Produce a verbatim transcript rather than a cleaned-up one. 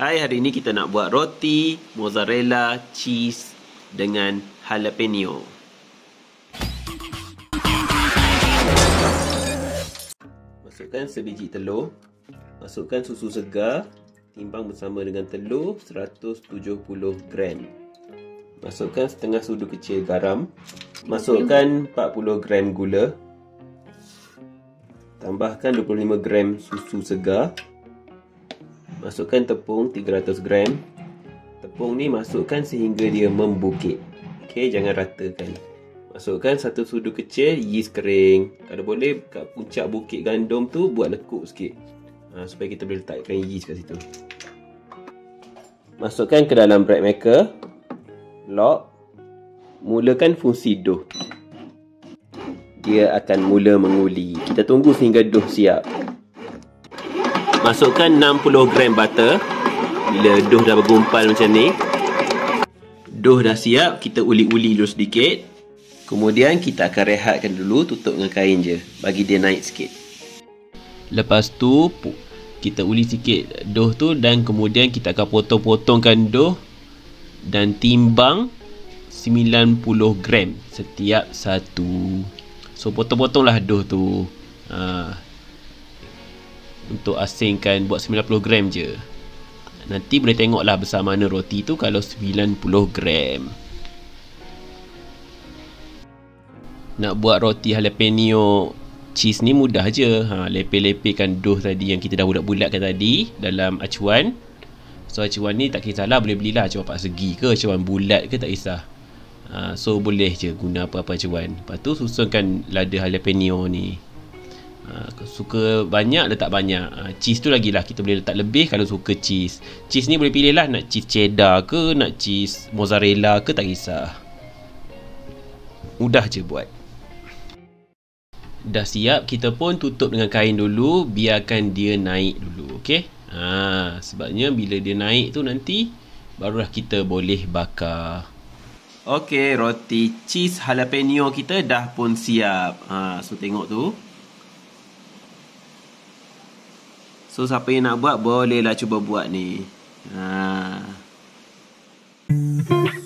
Hai, hari ini kita nak buat roti mozzarella cheese dengan jalapeno. Masukkan sebiji telur, masukkan susu segar, timbang bersama dengan telur seratus tujuh puluh gram. Masukkan setengah sudu kecil garam, masukkan empat puluh gram gula, tambahkan dua puluh lima gram susu segar. Masukkan tepung tiga ratus gram. Tepung ni masukkan sehingga dia membukit. Okey, jangan ratakan. Masukkan satu sudu kecil yeast kering. Kalau boleh kat puncak bukit gandum tu buat lekuk sikit. Ha, supaya kita boleh letakkan yeast kat situ. Masukkan ke dalam bread maker. Lock. Mulakan fungsi dough. Dia akan mula menguli. Kita tunggu sehingga dough siap. Masukkan enam puluh gram butter. Bila dough dah bergumpal macam ni, dough dah siap, kita uli-uli dulu sedikit. Kemudian kita akan rehatkan dulu, tutup dengan kain je, bagi dia naik sikit. Lepas tu kita uli sikit dough tu, dan kemudian kita akan potong-potongkan dough dan timbang sembilan puluh gram setiap satu. So potong-potonglah dough tu. Ha. Untuk asingkan buat sembilan puluh gram je. Nanti boleh tengoklah besar mana roti tu kalau sembilan puluh gram. Nak buat roti jalapeno cheese ni mudah je. Ha, lepeh-lepehkan dough tadi yang kita dah bulat-bulatkan tadi dalam acuan. So acuan ni tak kisahlah, boleh belilah acuan empat segi ke, acuan bulat ke, tak kisah. Ha, so boleh je guna apa-apa acuan. Lepas tu susunkan lada jalapeno ni. Ha, suka banyak letak banyak. Ha, cheese tu lagi lah, kita boleh letak lebih kalau suka cheese. Cheese ni boleh pilih lah, nak cheese cheddar ke, nak cheese mozzarella ke, tak kisah. Mudah je buat. Dah siap, kita pun tutup dengan kain dulu, biarkan dia naik dulu. Okey. Ha, sebabnya bila dia naik tu nanti barulah kita boleh bakar. Okey, roti cheese jalapeno kita dah pun siap. Ha, so tengok tu. So siapa yang nak buat, bolehlah cuba buat ni. Ha.